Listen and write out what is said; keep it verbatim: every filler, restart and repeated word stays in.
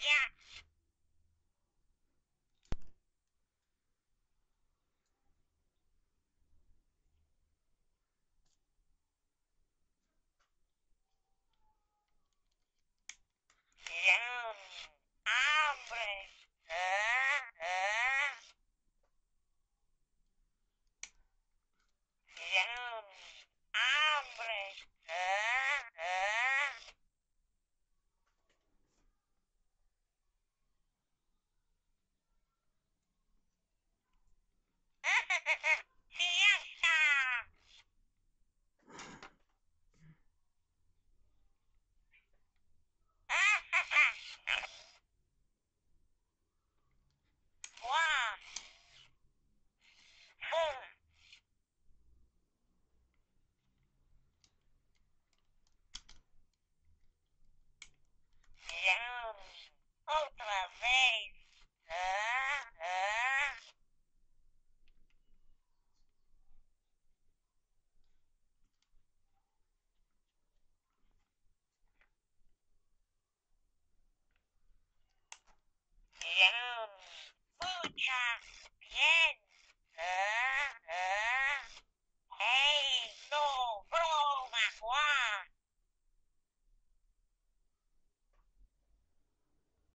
Yes. Yum. Hambre. Uh, uh. Yum. Hambre. Uh, uh. Fiesta. Wow. Boom. Yum. Otra vez. Uh, uh. Yum. Muchas bien. Uh,